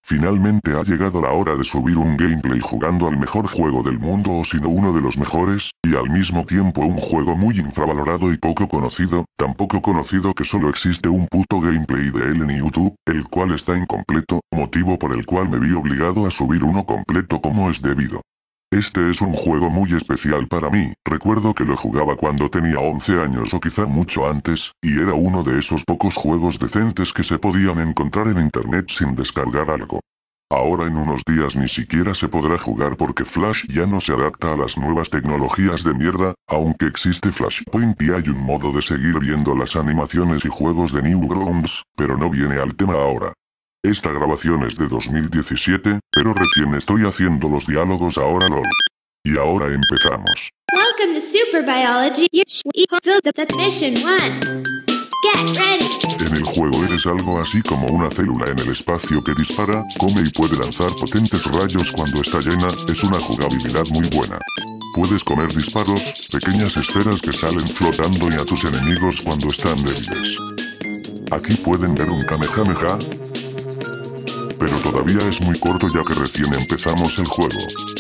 Finalmente ha llegado la hora de subir un gameplay jugando al mejor juego del mundo o si no uno de los mejores, y al mismo tiempo un juego muy infravalorado y poco conocido, tan poco conocido que solo existe un puto gameplay de él en YouTube, el cual está incompleto, motivo por el cual me vi obligado a subir uno completo como es debido. Este es un juego muy especial para mí, recuerdo que lo jugaba cuando tenía 11 años o quizá mucho antes, y era uno de esos pocos juegos decentes que se podían encontrar en internet sin descargar algo. Ahora en unos días ni siquiera se podrá jugar porque Flash ya no se adapta a las nuevas tecnologías de mierda, aunque existe Flashpoint y hay un modo de seguir viendo las animaciones y juegos de Newgrounds, pero no viene al tema ahora. Esta grabación es de 2017, pero recién estoy haciendo los diálogos ahora lol. Y ahora empezamos. Welcome to Super Biology. You fulfilled the mission 1. Get ready. En el juego eres algo así como una célula en el espacio que dispara, come y puede lanzar potentes rayos cuando está llena, es una jugabilidad muy buena. Puedes comer disparos, pequeñas esferas que salen flotando y a tus enemigos cuando están débiles. Aquí pueden ver un Kamehameha, pero todavía es muy corto ya que recién empezamos el juego.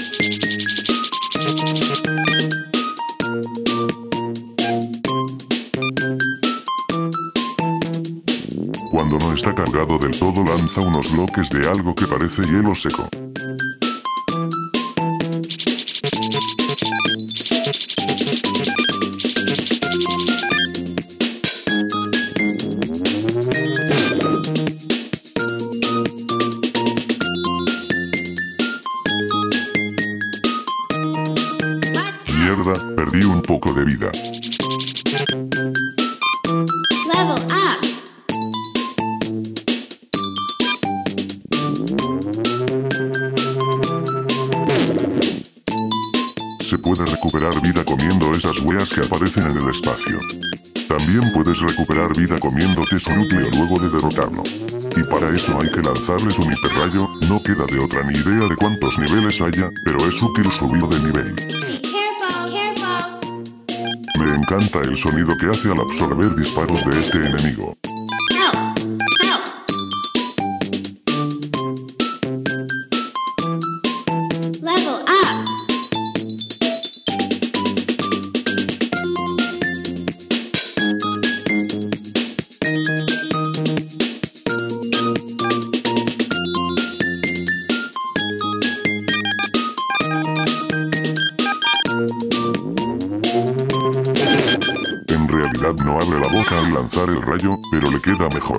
Cuando no está cargado del todo lanza unos bloques de algo que parece hielo seco. Mierda, perdí un poco de vida. Level up. Se puede recuperar vida comiendo esas weas que aparecen en el espacio. También puedes recuperar vida comiéndote su núcleo luego de derrotarlo. Y para eso hay que lanzarles un hiperrayo, no queda de otra ni idea de cuántos niveles haya, pero es útil subir de nivel. Careful, careful. Me encanta el sonido que hace al absorber disparos de este enemigo. Help, help. Level up. En realidad no abre la boca al lanzar el rayo, pero le queda mejor.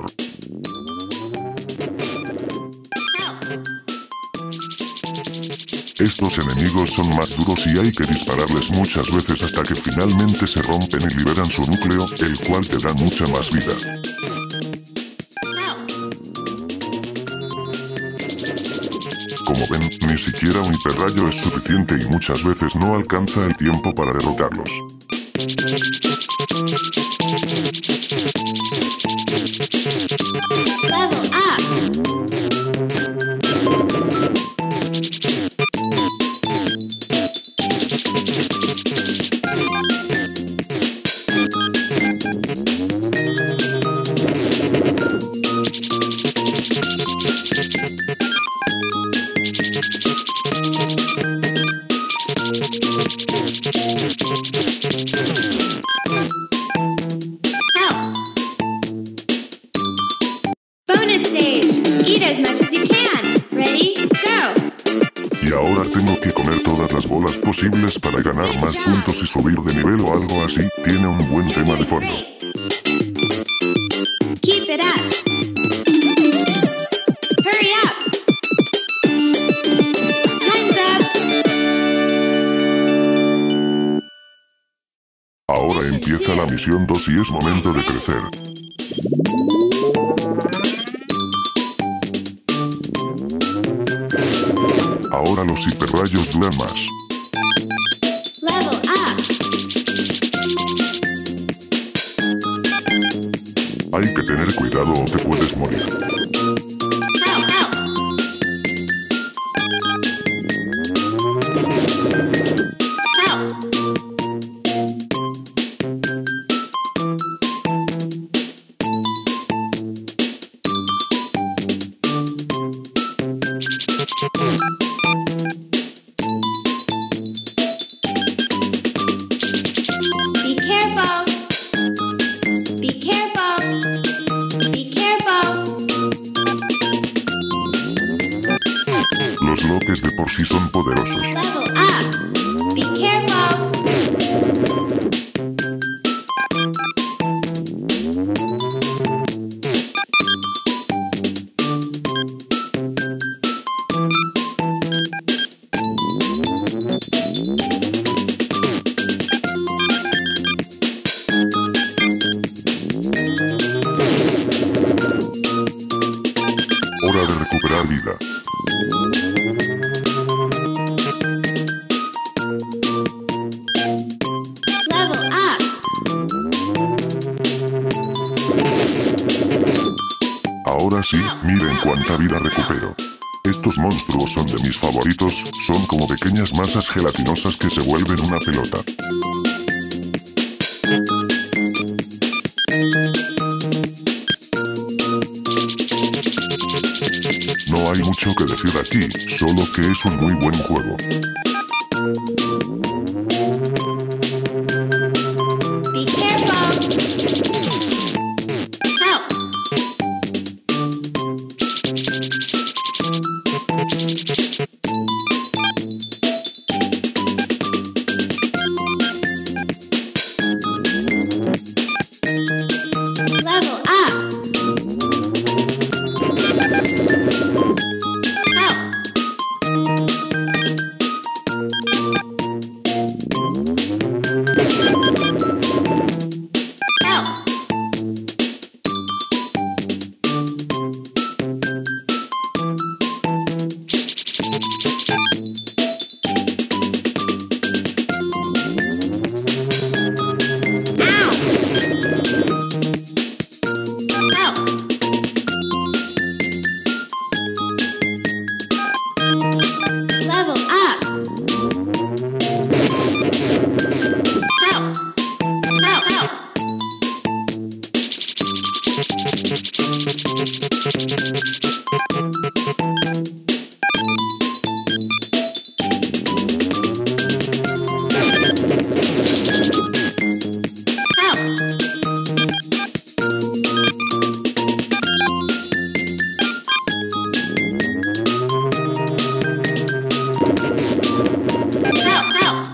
Estos enemigos son más duros y hay que dispararles muchas veces hasta que finalmente se rompen y liberan su núcleo, el cual te da mucha más vida. Como ven, ni siquiera un hiperrayo es suficiente y muchas veces no alcanza el tiempo para derrotarlos. Level up. Help. Bonus stage. Eat as much as you can. Ready? Go. Y ahora tengo que comer todas las bolas posibles para ganar más puntos y subir de nivel o algo así, tiene un buen tema de fondo. Keep it up. Hurry up. Time's up. Ahora empieza la misión 2 y es momento de crecer. Ahora los hiperrayos duran más. Level up. Hay que tener cuidado o te puedes morir. Help, help. Help. Los bloques de por sí son poderosos. Level up. Be careful. Hora de recuperar vida. Level up. Ahora sí, miren cuánta vida recupero. Estos monstruos son de mis favoritos, son como pequeñas masas gelatinosas que se vuelven una pelota. No hay mucho que decir aquí, solo que es un muy buen juego. Be careful. Help. Level up. Help. Help. Ow. Help. Level up. Help. Help. Help. Help. Help. Help.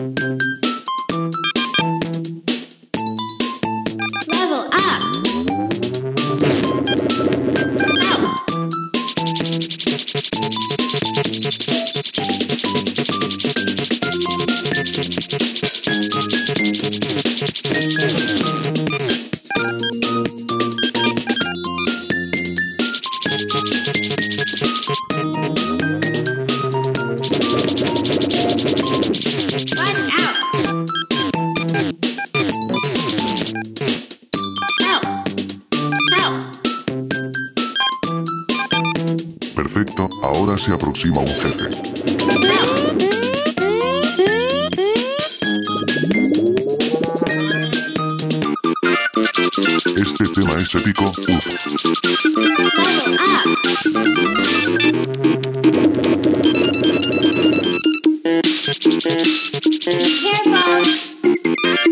Level up. Help. Watch out. Help. Help. Perfecto, ahora se aproxima un jefe. Help. Este tema es épico, uff. Level up. Be careful.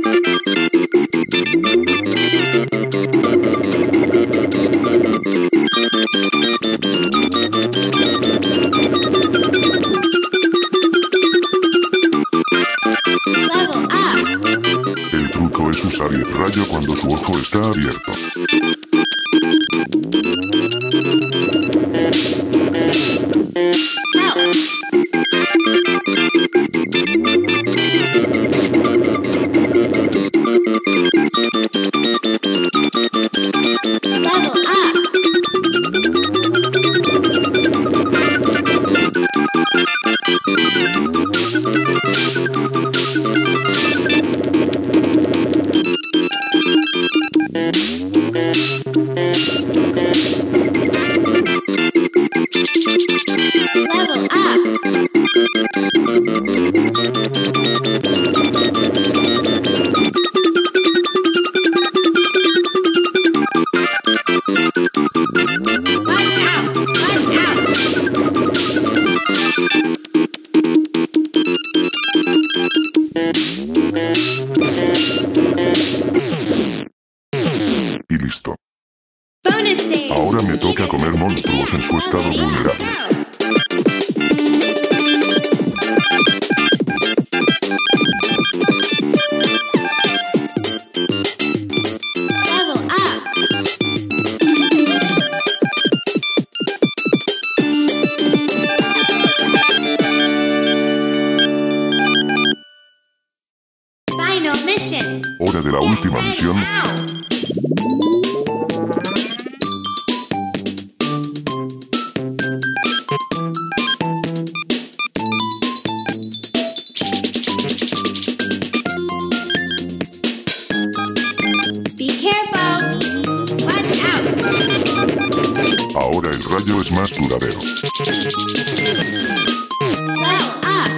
Level up. El truco es usar el rayo cuando su ojo está abierto. Help. Level up. Level up. Watch out. Watch out. Y listo. Bonus stage. Ahora me toca comer monstruos en su estado vulnerable. mission. Hora de la última misión. Be careful. Watch out. Ahora el rayo es más duradero. Level up.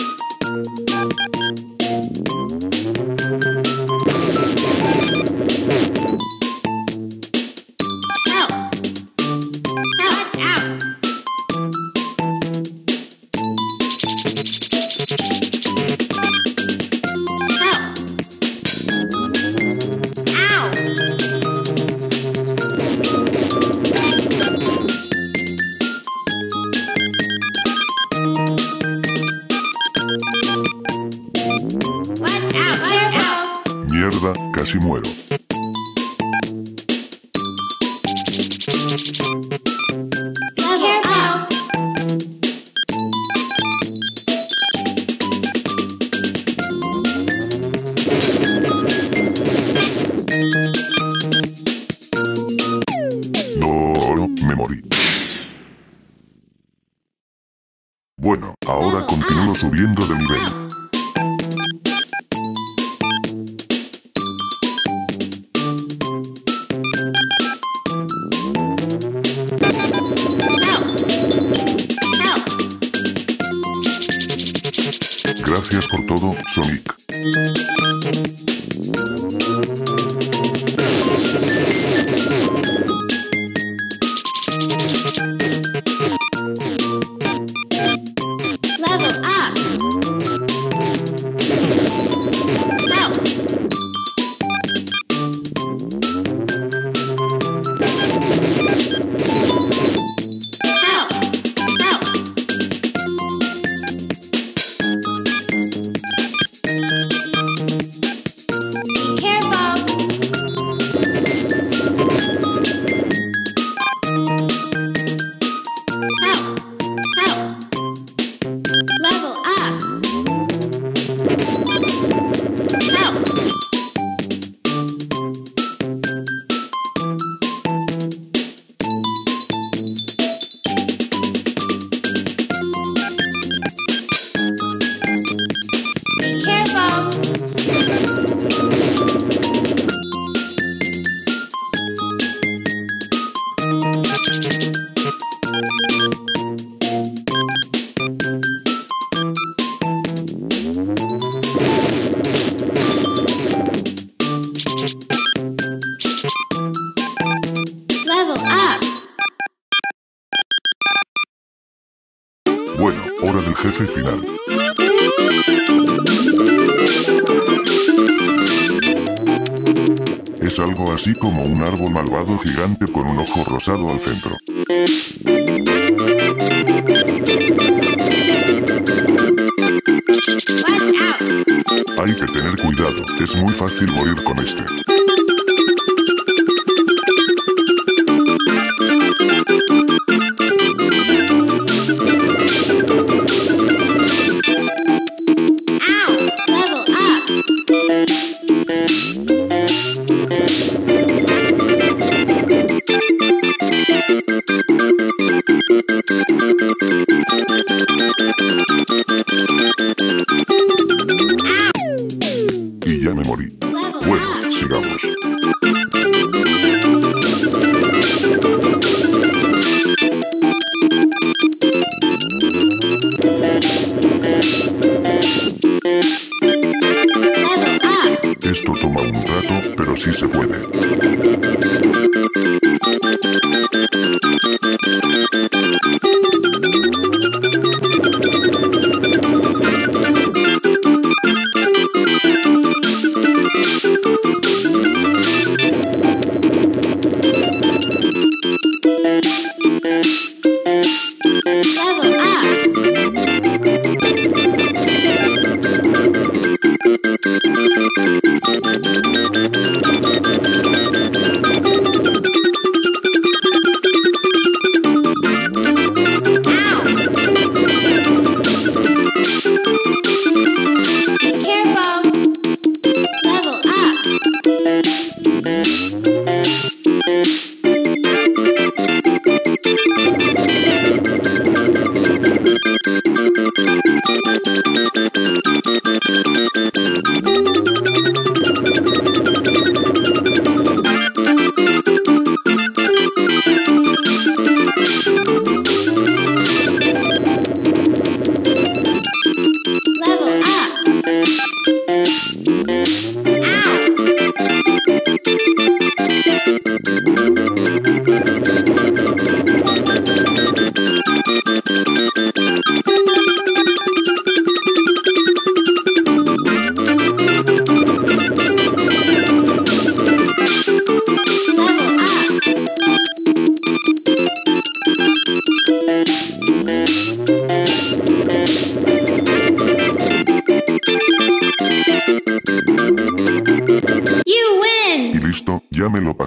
Help. Watch out. Help. Ow. Watch out. Mierda, casi muero. Level up. No, me morí. Bueno, ahora continúo subiendo de nivel. Help. Gracias por todo, Sonic. Level up. Help. Help. Help. Be careful. Help. Help. Level up. Help. Be careful. Level up. Bueno, hora del jefe final. Es algo así como un árbol malvado gigante con un ojo rosado al centro. Watch out. Hay que tener cuidado, es muy fácil morir con este. Ow. Level up. Y ya me morí. Level Bueno, up. sigamos. Level up. Esto toma un rato, pero sí se puede. Level up.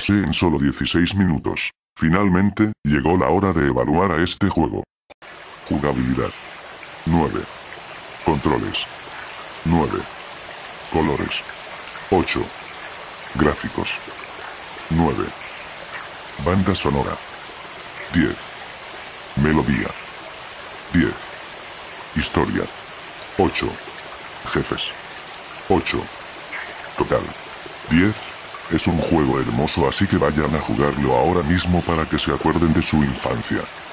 pasé en solo 16 minutos. Finalmente, llegó la hora de evaluar a este juego. Jugabilidad. 9. Controles. 9. Colores. 8. Gráficos. 9. Banda sonora. 10. Melodía. 10. Historia. 8. Jefes. 8. Total. 10. Es un juego hermoso, así que vayan a jugarlo ahora mismo para que se acuerden de su infancia.